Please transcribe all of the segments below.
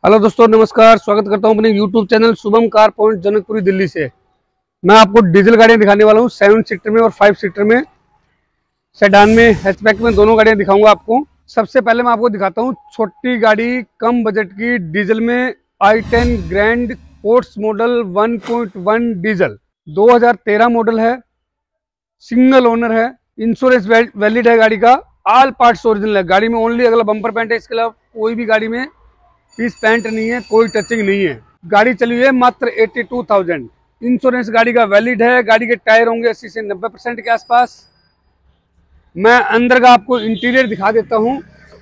Hello दोस्तों, नमस्कार। स्वागत करता हूं अपने YouTube channel Shubham car point Janakpuri Delhi से। मैं आपको डीजल गाड़ियां दिखाने वाला हूं 7 सीटर में और 5 सीटर में, सेडान में, हैचबैक में, दोनों गाड़ियां दिखाऊंगा आपको। सबसे पहले मैं आपको दिखाता हूं छोटी गाड़ी, कम बजट की डीजल में i10 grand sports model 1.1 diesel 2013 model है, सिंगल ओनर है, इंश्योरेंस वैलिड है गाड़ी का, ऑल पार्ट्स ओरिजिनल है। गाड़ी में ओनली अगला बम्पर पेंट है, इसके अलावा कोई भी गाड़ी में पीस पेंट नहीं है, कोई टचिंग नहीं है। गाड़ी चली हुई है मात्र 82,000। इंश्योरेंस गाड़ी का वैलिड है। गाड़ी के टायर होंगे 80 से 90% के आसपास। मैं अंदर का आपको इंटीरियर दिखा देता हूं।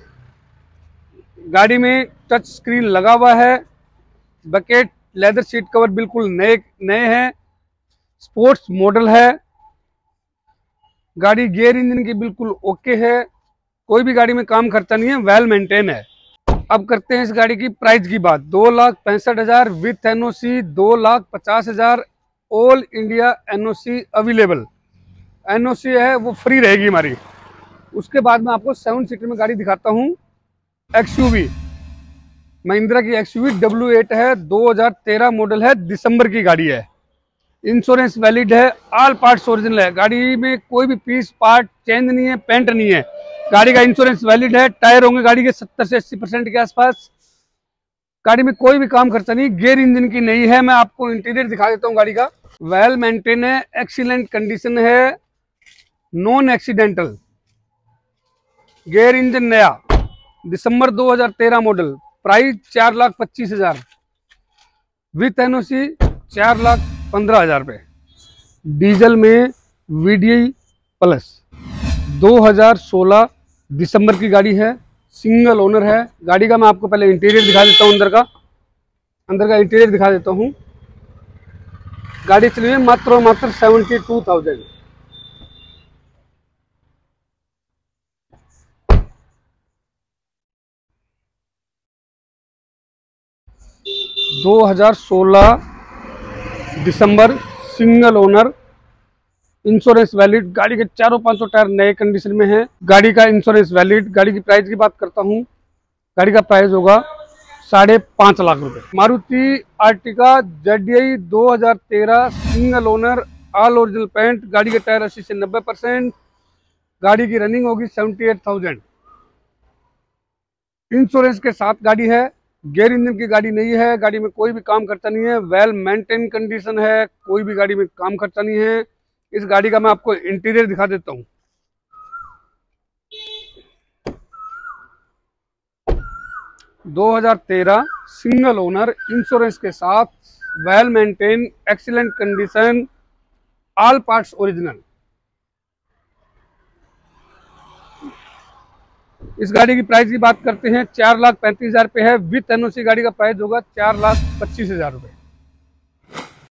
गाड़ी में टच स्क्रीन लगा हुआ है, बकेट लेदर सीट कवर बिल्कुल नए नए हैं, स्पोर्ट्स मॉडल है। गाड़ी गियर इंजन की बिल्कुल ओके है, कोई भी गाड़ी में काम खर्चा नहीं है, वेल मेंटेन है। अब करते हैं इस गाड़ी की प्राइस की बात। 2,65,000 with NOC, 2,50,000 all India NOC available. NOC है वो फ्री रहेगी हमारी। उसके बाद मैं आपको 7 सीटर में गाड़ी दिखाता हूँ। एक्सयूवी महिंद्रा की एक्सयूवी W8 है, 2013 मॉडल है, दिसंबर की गाड़ी है। इंश्योरेंस वैलिड है, ऑल पार्ट्स ओरिजिनल है। गाड़ी में कोई भी पीस पार्ट चेंज नहीं है, पेंट नहीं है। गाड़ी का इंश्योरेंस वैलिड है। टायर होंगे गाड़ी के 70 से 80% के आसपास। गाड़ी में कोई भी काम खर्चा नहीं, गियर इंजन की नहीं है। मैं आपको इंटीरियर दिखा देता हूँ गाड़ी का। वेल मेंटेन है, एक्सीलेंट कंडीशन है, नॉन एक्सीडेंटल, गियर इंजन नया, दिसंबर 2013 मॉडल। प्राइस 4,25,000 विथ एनओसी 4,15,000 रुपये। डीजल में VDI प्लस 2016 दिसंबर की गाड़ी है, सिंगल ओनर है। गाड़ी का मैं आपको पहले इंटीरियर दिखा देता हूँ। अंदर का इंटीरियर दिखा देता हूँ। गाड़ी चली हुई मात्र और मात्र 72,000। दो 2016 दिसंबर, सिंगल ओनर, इंश्योरेंस वैलिड। गाड़ी के चारों 500 टायर नए कंडीशन में है। गाड़ी का इंश्योरेंस वैलिड। गाड़ी की प्राइस की बात करता हूँ। गाड़ी का प्राइस होगा 5.5 लाख रुपए। Maruti Ertiga ZDI 2013 single owner, all original paint. गाड़ी के टायर 80 से 90%। गाड़ी की रनिंग होगी 78,000। इंश्योरेंस के साथ गाड़ी है। गियर इंजन की गाड़ी नहीं है। गाड़ी में कोई भी काम खर्चा नहीं है, वेल मेंटेन कंडीशन है, कोई भी गाड़ी में काम खर्चा नहीं है। इस गाड़ी का मैं आपको इंटीरियर दिखा देता हूँ। 2013 सिंगल ओनर, इंश्योरेंस के साथ, well maintain, excellent condition, all parts original. इस गाड़ी की प्राइस की बात करते हैं, 4,35,000 पे है। विथ एनओसी गाड़ी का प्राइस होगा 4,25,000 रुपये।